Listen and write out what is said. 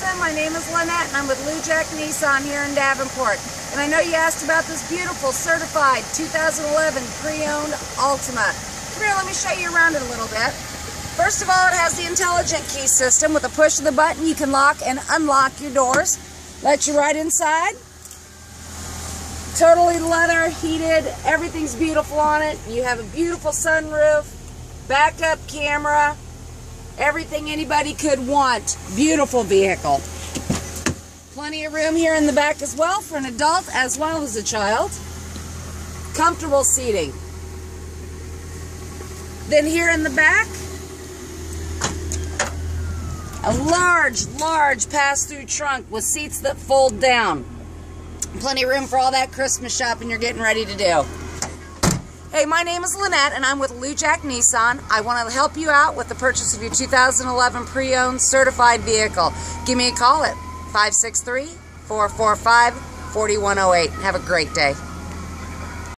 Welcome, my name is Lynette and I'm with Lujack Nissan here in Davenport. And I know you asked about this beautiful certified 2011 pre-owned Altima. Come here, let me show you around it a little bit. First of all, it has the intelligent key system. With a push of the button you can lock and unlock your doors. Let you right inside. Totally leather, heated, everything's beautiful on it. You have a beautiful sunroof, backup camera, everything anybody could want. Beautiful vehicle. Plenty of room here in the back as well for an adult as well as a child. Comfortable seating. Then here in the back, a large pass-through trunk with seats that fold down. Plenty of room for all that Christmas shopping you're getting ready to do. Hey, my name is Lynette and I'm with Lujack Nissan. I want to help you out with the purchase of your 2011 pre-owned certified vehicle. Give me a call at 563-445-4108. Have a great day.